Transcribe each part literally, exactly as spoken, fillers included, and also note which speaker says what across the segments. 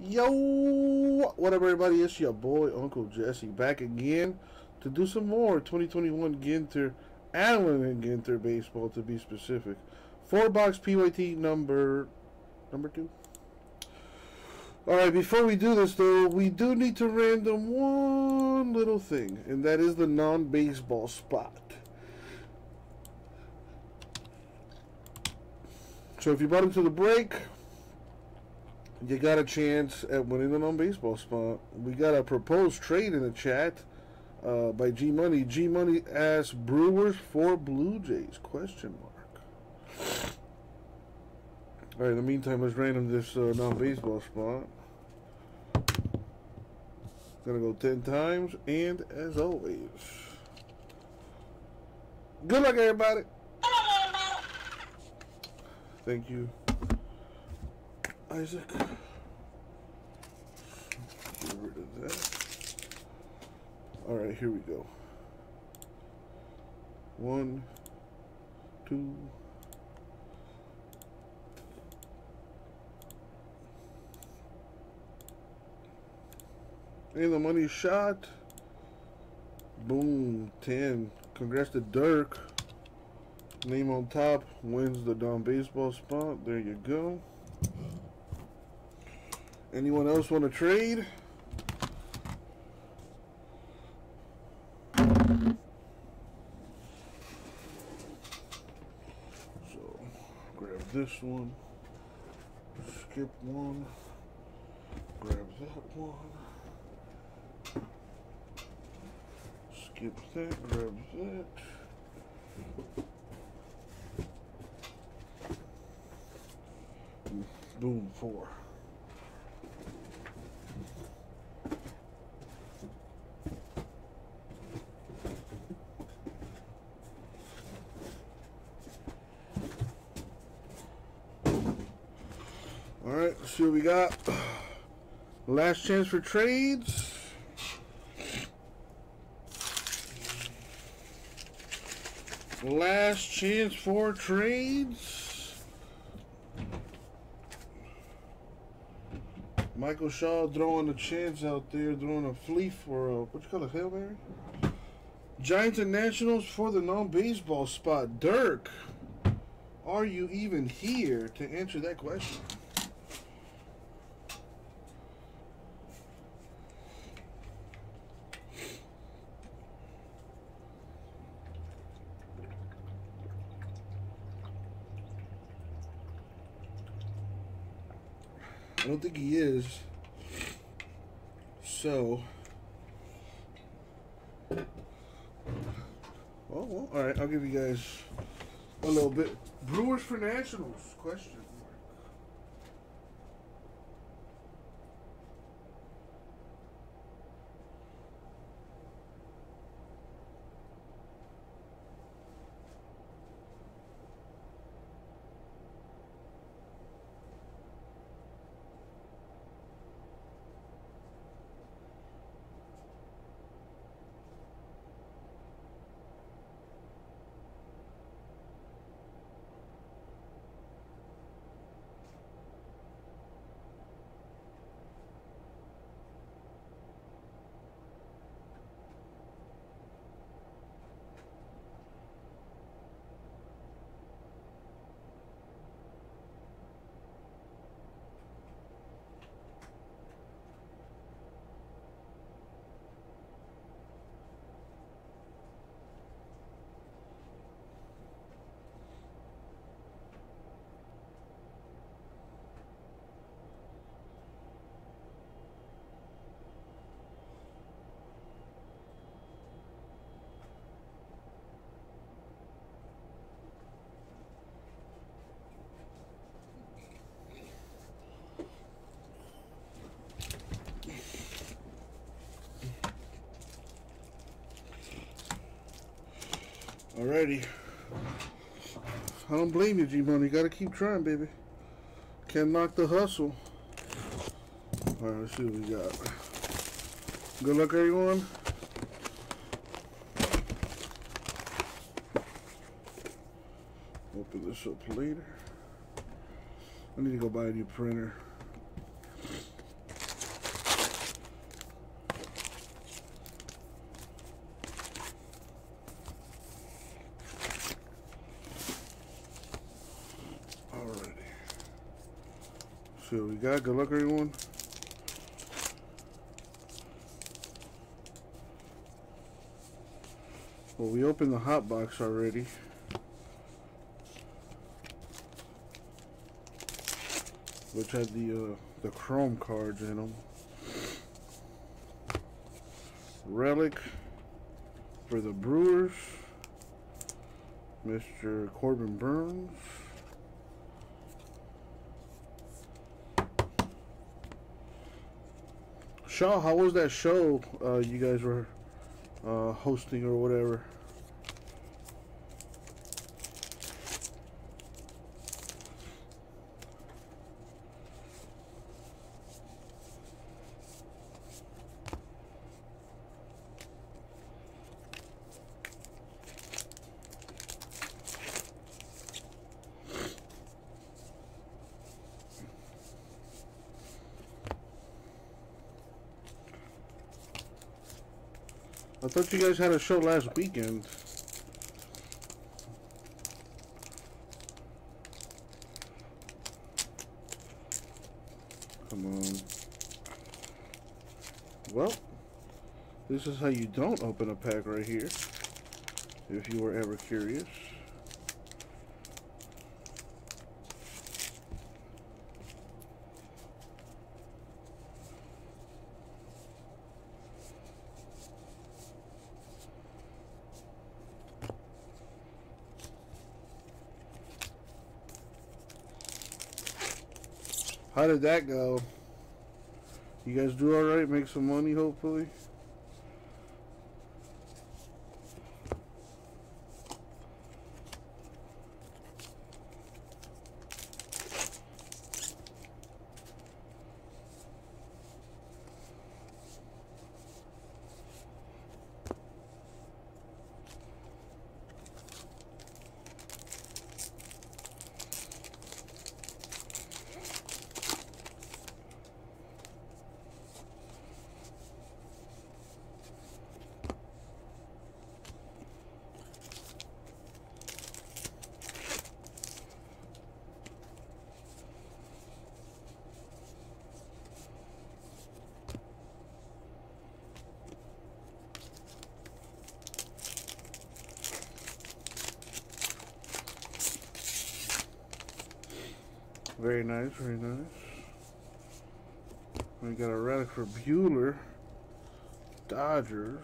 Speaker 1: Yo, what up, everybody? It's your boy, Uncle Jesse, back again to do some more twenty twenty-one Ginter, Allen and Ginter baseball, to be specific. Four box P Y T number number two. All right, before we do this, though, we do need to random one little thing, and that is the non-baseball spot. So if you bought into the break, you got a chance at winning the non-baseball spot. We got a proposed trade in the chat uh, by G Money. G Money asks Brewers for Blue Jays? Question mark. All right. In the meantime, let's random this uh, non-baseball spot. Gonna go ten times, and as always, good luck, everybody. Thank you, Isaac. Get rid of that. All right, here we go. One, two, and the money shot. Boom, ten. Congrats to Dirk. Name on top wins the non-baseball spot. There you go. Anyone else want to trade? So, grab this one. Skip one. Grab that one. Skip that. Grab that. Boom, four. All right, let's see what we got. Last chance for trades. Last chance for trades. Michael Shaw throwing a chance out there, throwing a flea for a, what you call it, Hail Mary? Giants and Nationals for the non-baseball spot. Dirk, are you even here to answer that question? I don't think he is. So, oh, well, all right. I'll give you guys a little bit. Brewers for Nationals? Question mark. Alrighty. I don't blame you, G-Money. You gotta keep trying, baby. Can't knock the hustle. Alright, let's see what we got. Good luck, everyone. Open this up later. I need to go buy a new printer. see what we got. Good luck, everyone. Well, we opened the hot box already. Which had the uh, the chrome cards in them. Relic for the Brewers, Mister Corbin Burns. Shaw, how was that show uh, you guys were uh, hosting or whatever? I thought you guys had a show last weekend. Come on. Well, this is how you don't open a pack right here, if you were ever curious. How did that go? You guys do alright? Make some money, hopefully? Very nice, very nice. We got a relic for Bueller. Dodgers.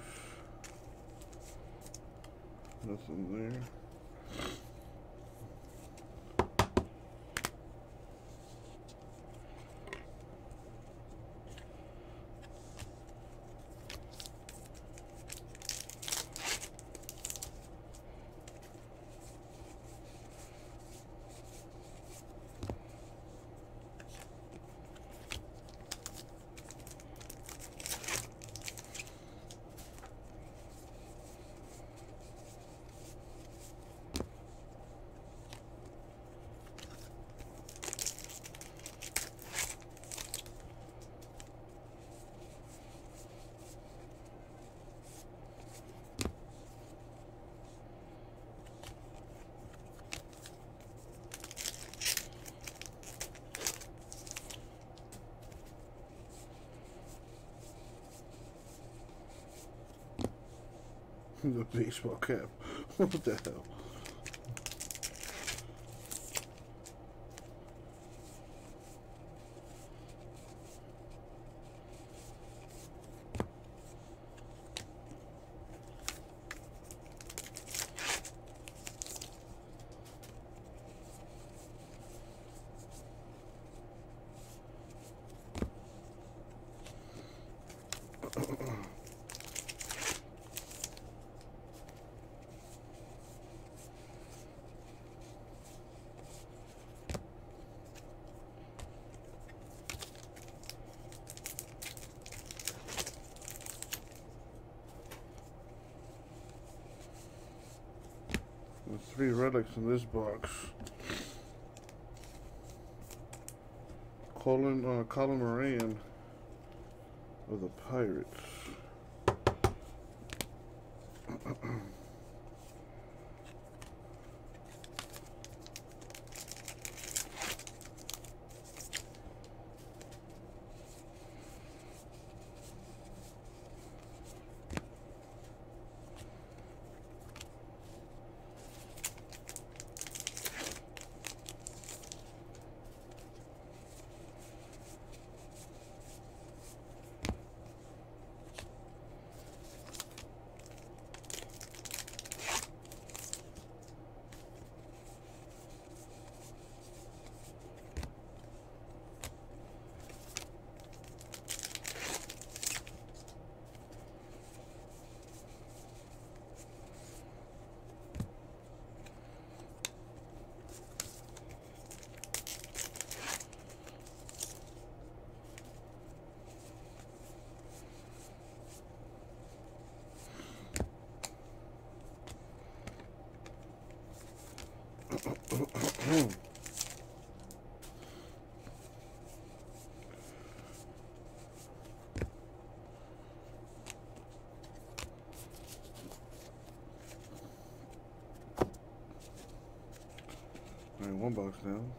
Speaker 1: Nothing there. The baseball cap. What the hell? There's three relics in this box. Colin, uh, Colin Moran of the Pirates. Alright, one box down.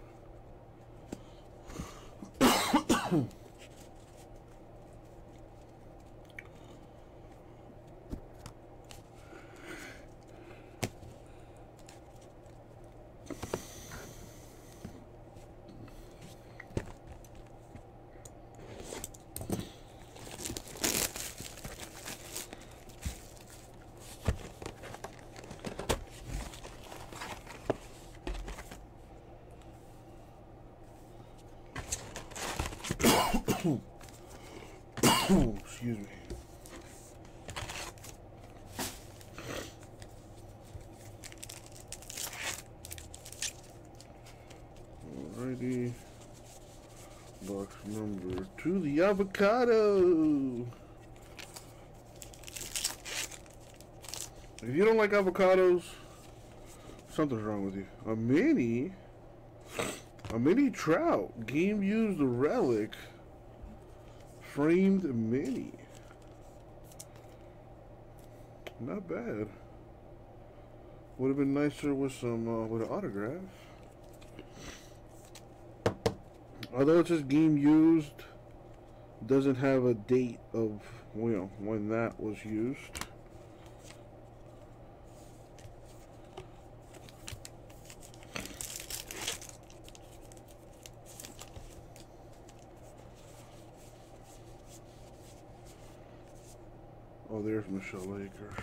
Speaker 1: Excuse me. Alrighty. Box number two, the avocado. If you don't like avocados, something's wrong with you. A mini, a mini Trout, game used relic, framed mini. Not bad. Would have been nicer with some uh, with an autograph. Although it's just game used, doesn't have a date of, you know, when that was used. Oh, there's Michelle Akers.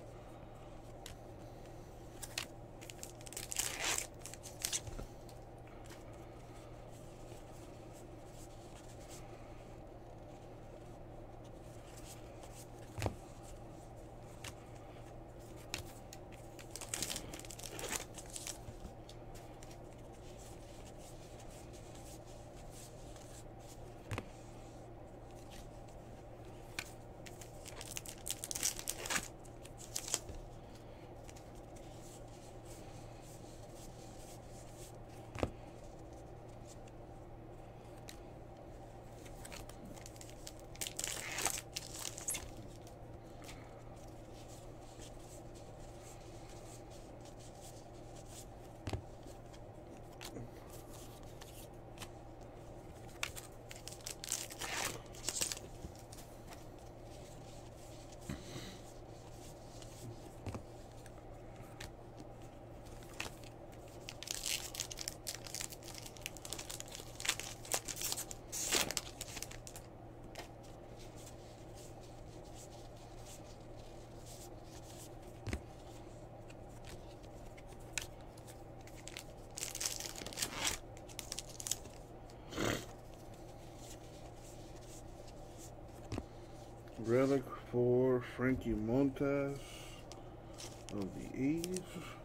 Speaker 1: Relic for Frankie Montas of the A's.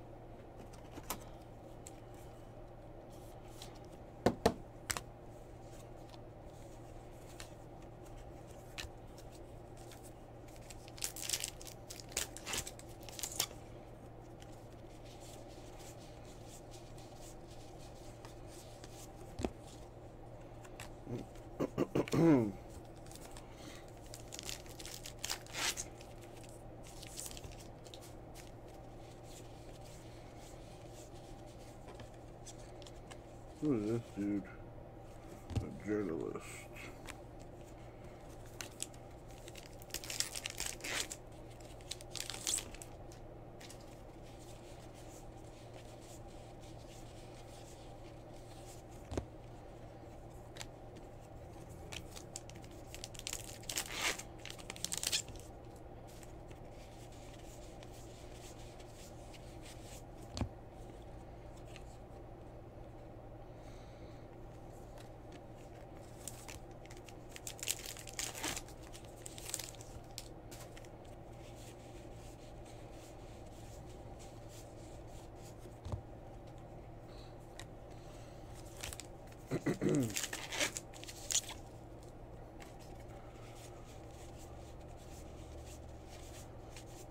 Speaker 1: Who is this dude? A journalist.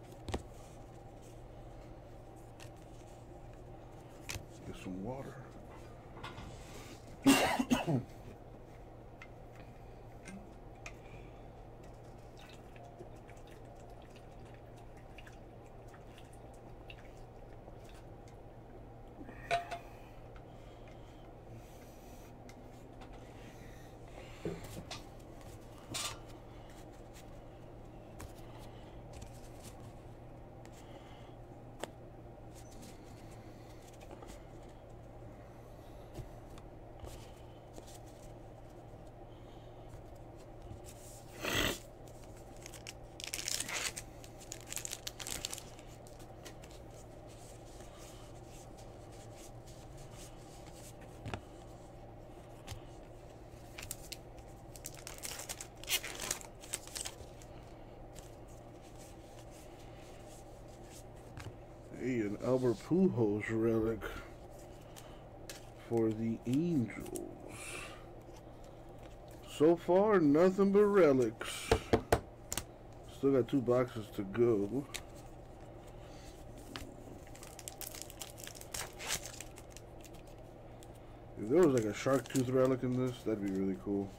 Speaker 1: Get some water. Hey, an Albert Pujols relic for the Angels. So far, nothing but relics. Still got two boxes to go. If there was like a shark tooth relic in this, that'd be really cool.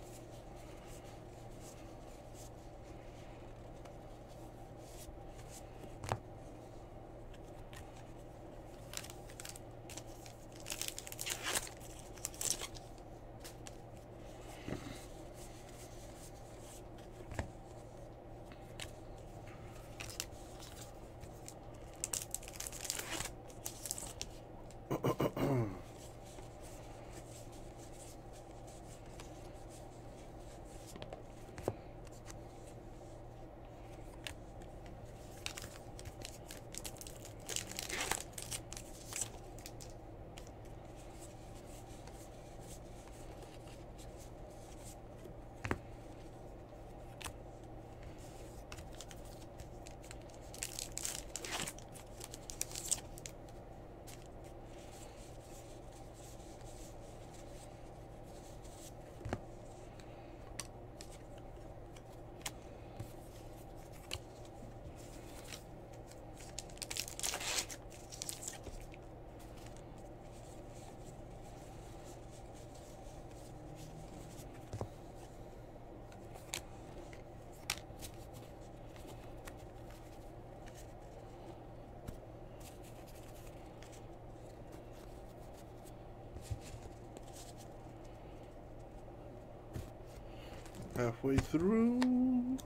Speaker 1: Halfway through.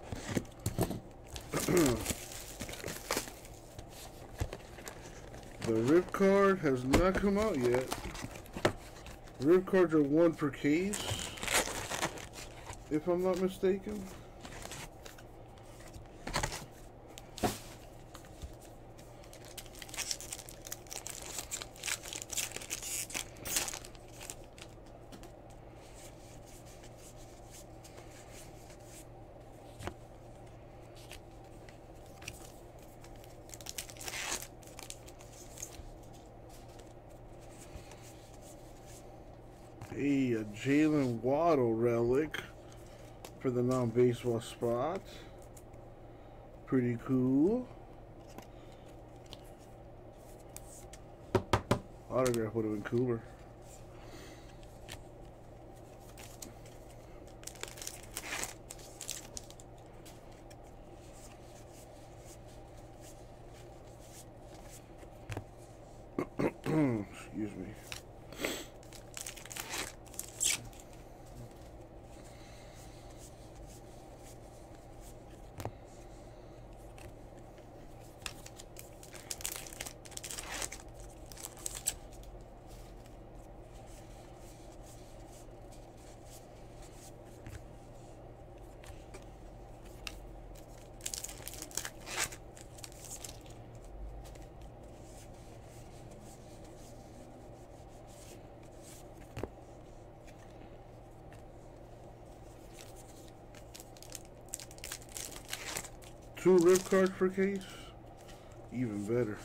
Speaker 1: The rip card has not come out yet. Rip cards are one per case, if I'm not mistaken. Hey, a Jalen Waddle relic for the non-baseball spot. Pretty cool. Autograph would have been cooler. Excuse me. Two rip cards per case? Even better.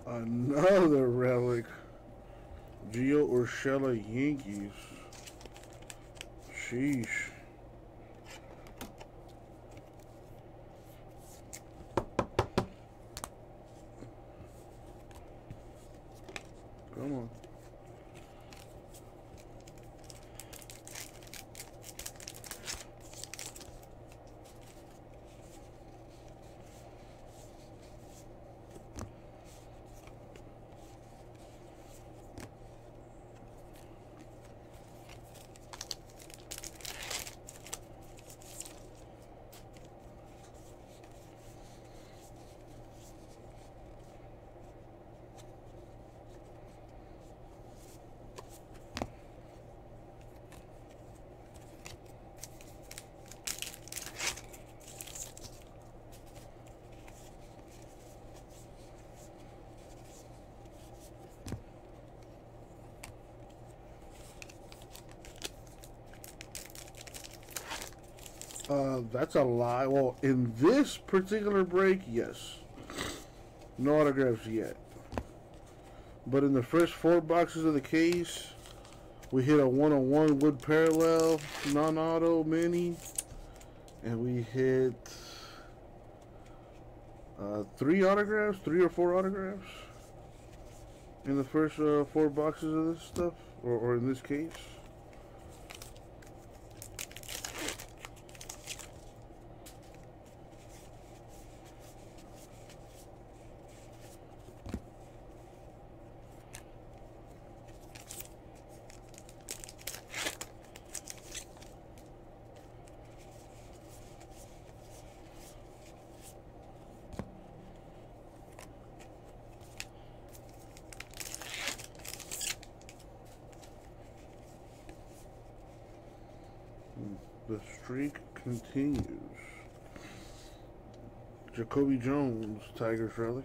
Speaker 1: Another relic. Gio Urshela Yankees. Sheesh. Come on. Uh, that's a lie. Well, in this particular break, yes. No autographs yet. But in the first four boxes of the case, we hit a one oh one Wood Parallel non-auto mini. And we hit uh, three autographs, three or four autographs in the first uh, four boxes of this stuff, or, or in this case. The streak continues. Jacoby Jones, Tigers relic.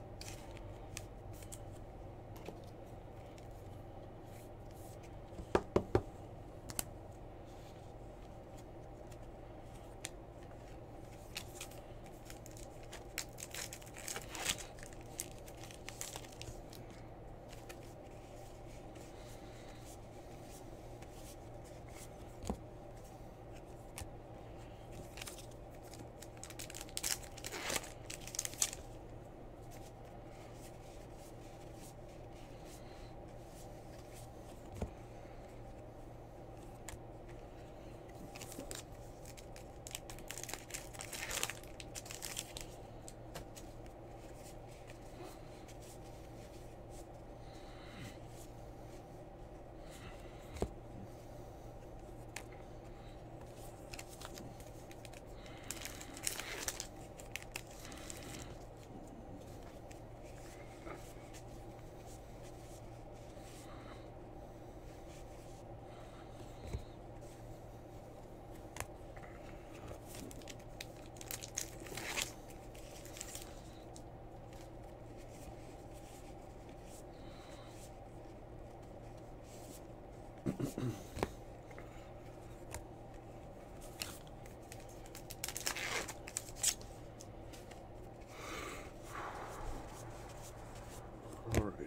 Speaker 1: Alrighty.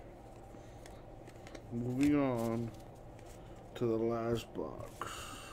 Speaker 1: Moving on to the last box.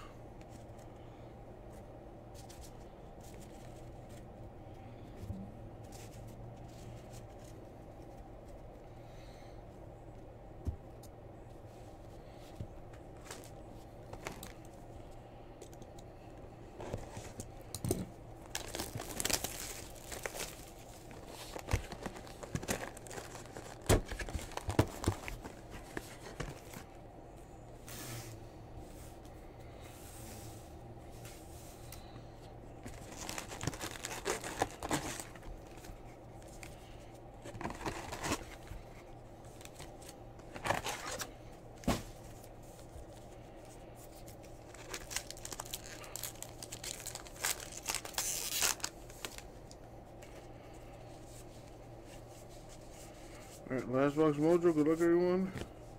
Speaker 1: Alright, last box mojo. Good luck, everyone.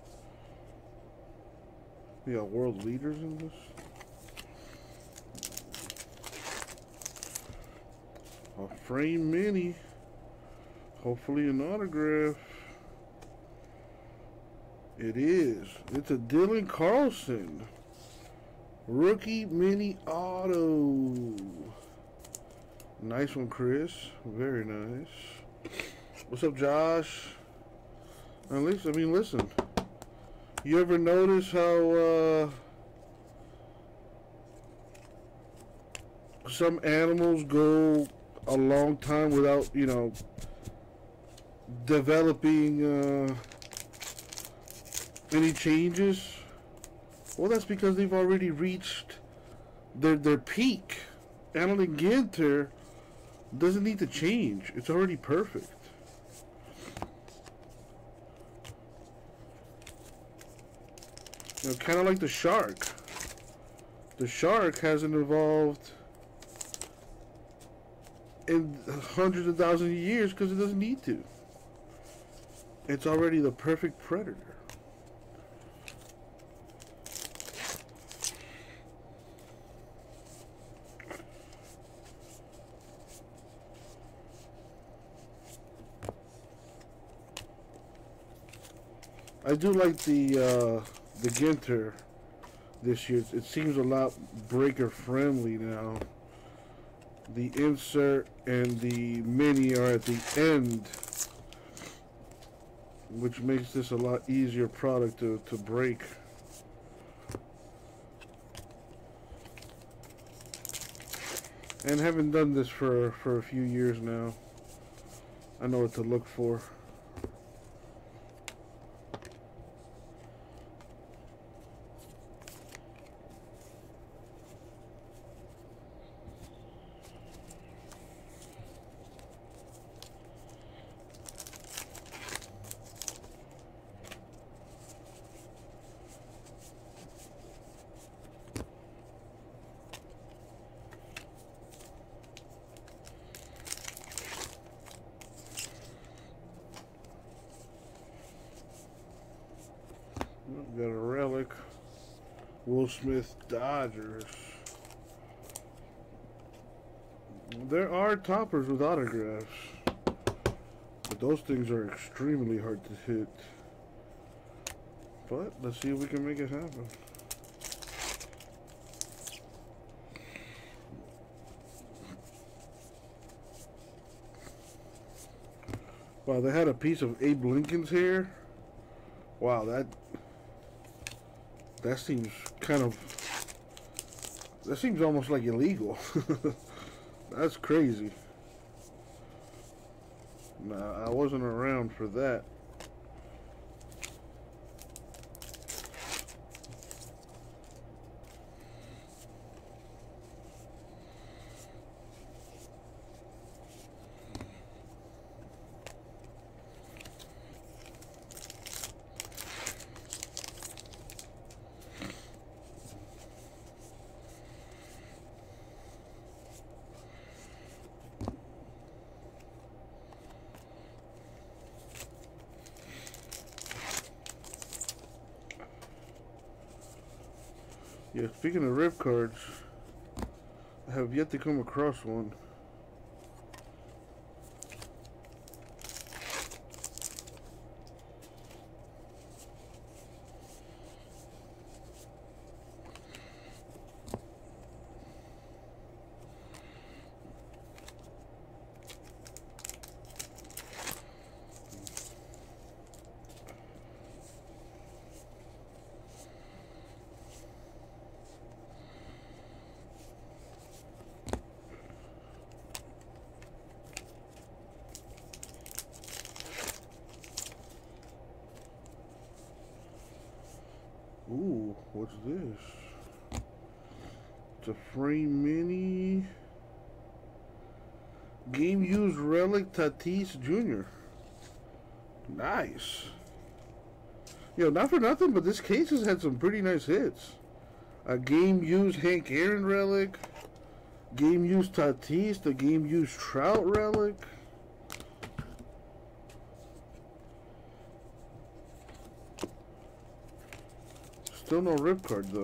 Speaker 1: We got world leaders in this. A frame mini. Hopefully an autograph. It is. It's a Dylan Carlson. Rookie mini auto. Nice one, Chris. Very nice. What's up, Josh? At least, I mean, listen. You ever notice how uh, some animals go a long time without, you know, developing uh, any changes? Well, that's because they've already reached their their peak. Allen Ginter doesn't need to change. It's already perfect. You know, kind of like the shark. The shark hasn't evolved in hundreds of thousands of years because it doesn't need to. It's already the perfect predator. I do like the uh, the Ginter this year. It seems a lot breaker friendly now. The insert and the mini are at the end, which makes this a lot easier product to, to break. And having done this for, for a few years now, I know what to look for. Got a relic. Will Smith Dodgers. There are toppers with autographs, but those things are extremely hard to hit. But let's see if we can make it happen. Wow, they had a piece of Abe Lincoln's hair. Wow, that that seems kind of that seems almost like illegal. That's crazy. Nah, I wasn't around for that. Yeah, speaking of rip cards, I have yet to come across one. Ooh, what's this? It's a frame mini. Game used relic Tatis Junior Nice. Yo, not for nothing, but this case has had some pretty nice hits. A game used Hank Aaron relic. Game used Tatis. The game used Trout relic. Still no rip card though.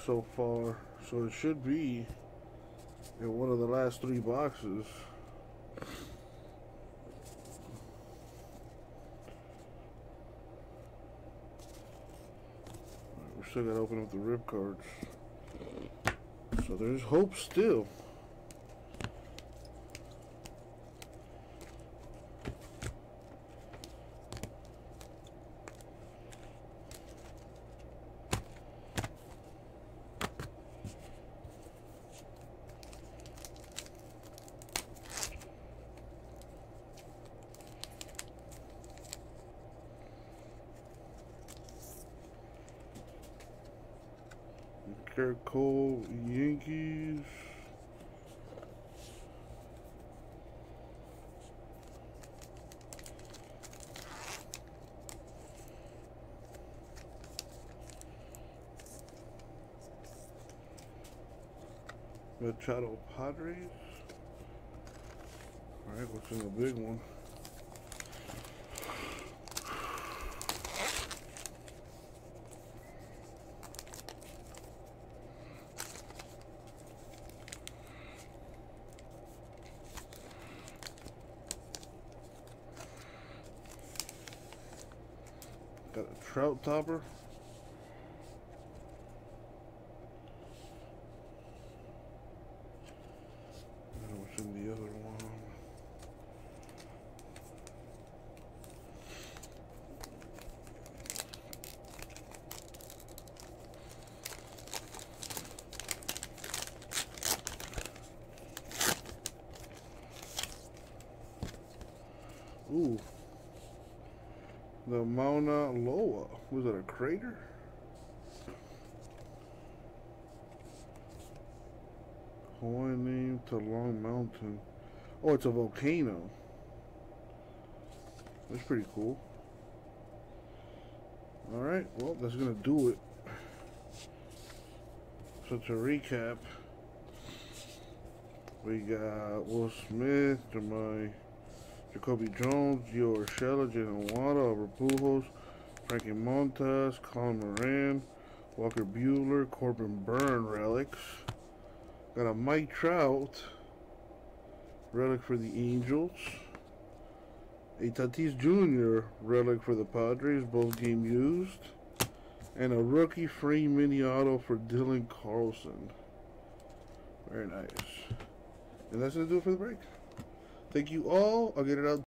Speaker 1: so far, so it should be in one of the last three boxes. We still gotta open up the rip cards, so there's hope still. Gerrit Cole, Yankees. Machado, Padres. All right, what's in the big one? Got a Trout topper. And what's in the other one? Ooh. The Mauna Loa. Was it a crater? Hawaiian name to Long Mountain. Oh, it's a volcano. That's pretty cool. Alright, well, that's going to do it. So to recap, we got Will Smith, Jermaine, Jacoby Jones, Gio Urshela, Jalen Waddle, Albert Pujols, Frankie Montas, Colin Moran, Walker Buehler, Corbin Burn relics. Got a Mike Trout relic for the Angels. A Tatis Junior relic for the Padres, both game used. And a rookie free mini auto for Dylan Carlson. Very nice. And that's going to do it for the break. Thank you all. I'll get it out.